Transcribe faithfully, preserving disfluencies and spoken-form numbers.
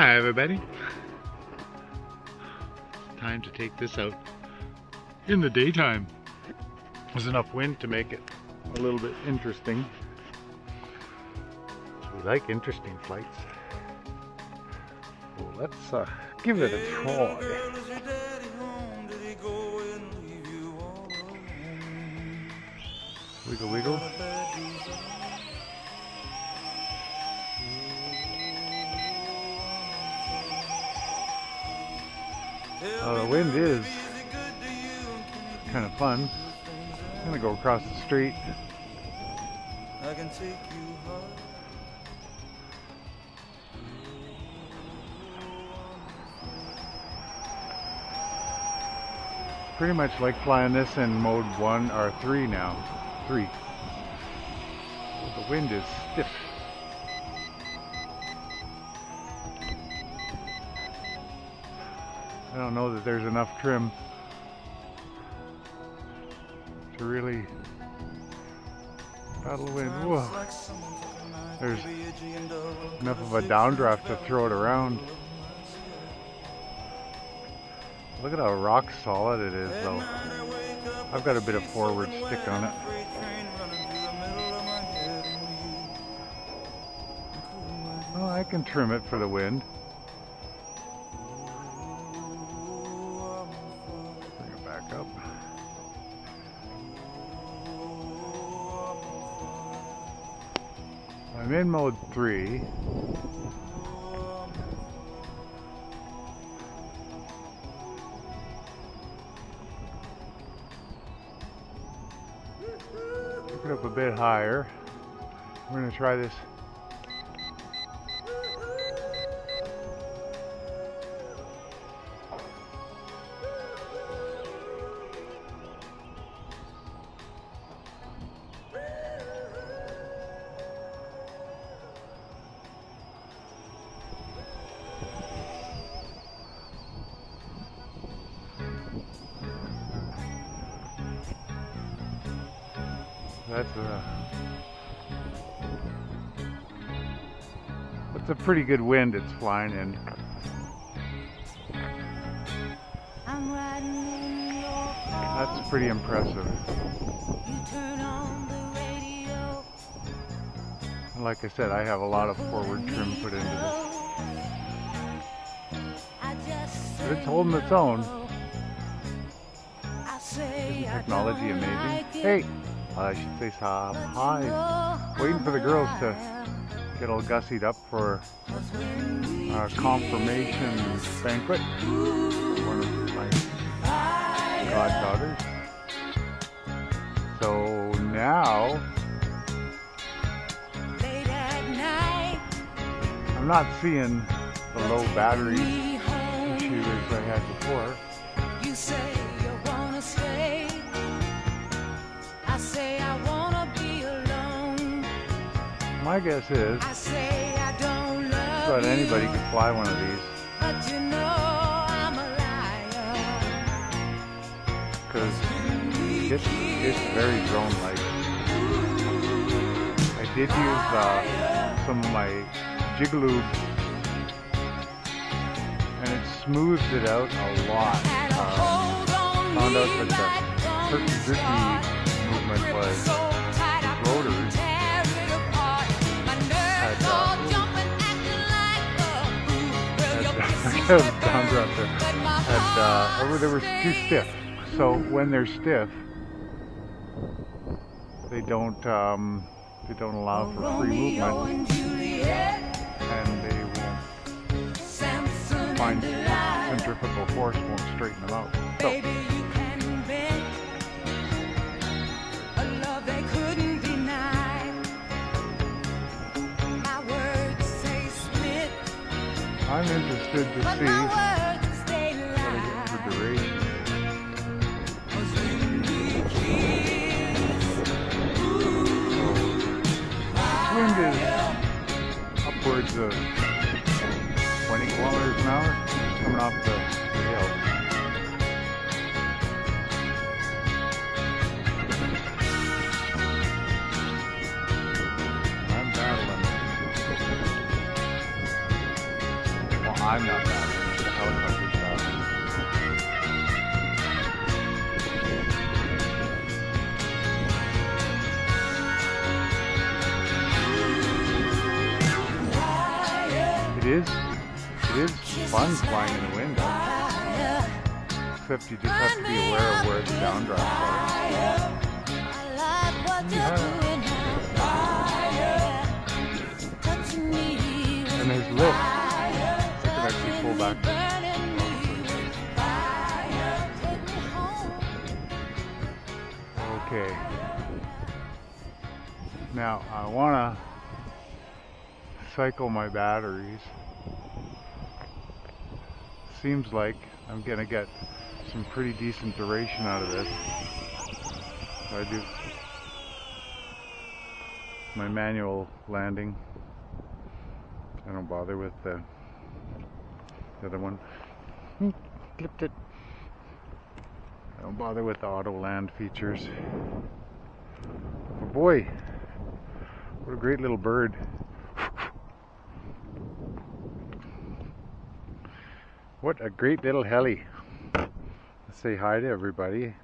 Hi everybody. Time to take this out in the daytime. There's enough wind to make it a little bit interesting. We like interesting flights. So let's uh, give it a try. Wiggle wiggle. Uh, the wind is kind of fun. I'm gonna go across the street. I can take you home. Pretty much like flying this in mode one or three now. Three. The wind is stiff. I don't know that there's enough trim to really paddle the wind. Whoa. There's enough of a downdraft to throw it around. Look at how rock solid it is though. I've got a bit of forward stick on it. Oh, I can trim it for the wind. Bring it back up. I'm in mode three. Pick it up a bit higher. We're going to try this. That's a, that's a pretty good wind it's flying in. That's pretty impressive. And like I said, I have a lot of forward trim put into this. But it's holding its own. Isn't technology amazing? Hey! I should say some hi. Waiting for the girls to get all gussied up for our confirmation banquet. One of my goddaughters. So now I'm not seeing the low battery issues I had before. You say you wanna stay. I say I wanna be alone. My guess is I say I don't love that anybody could fly one of these. But you know I'm a liar. Because it's, it's very drone-like. I did use uh, some of my Jigaloo and it smoothed it out a lot. Um, found out that the Turkey movement was rotors had, uh, had downdraft there. Had, uh, they were too stiff. So when they're stiff, they don't um, they don't allow for free movement, and they won't find centrifugal force won't straighten them out. So. I'm interested to see what I get for duration. So, wind is upwards of twenty kilometers an hour coming off the, the hill. I'm battling. I'm not battery. The helicopter's battery. It is, it is fun flying in the wind, except you just have to be aware of where the downdrafts are. Yeah. And there's lift. I can actually pull back. Okay. Now I want to cycle my batteries. Seems like I'm gonna get some pretty decent duration out of this. So I do my manual landing. I don't bother with the, the other one. Clipped it. I don't bother with the auto land features. But boy, what a great little bird. What a great little heli. Let's say hi to everybody.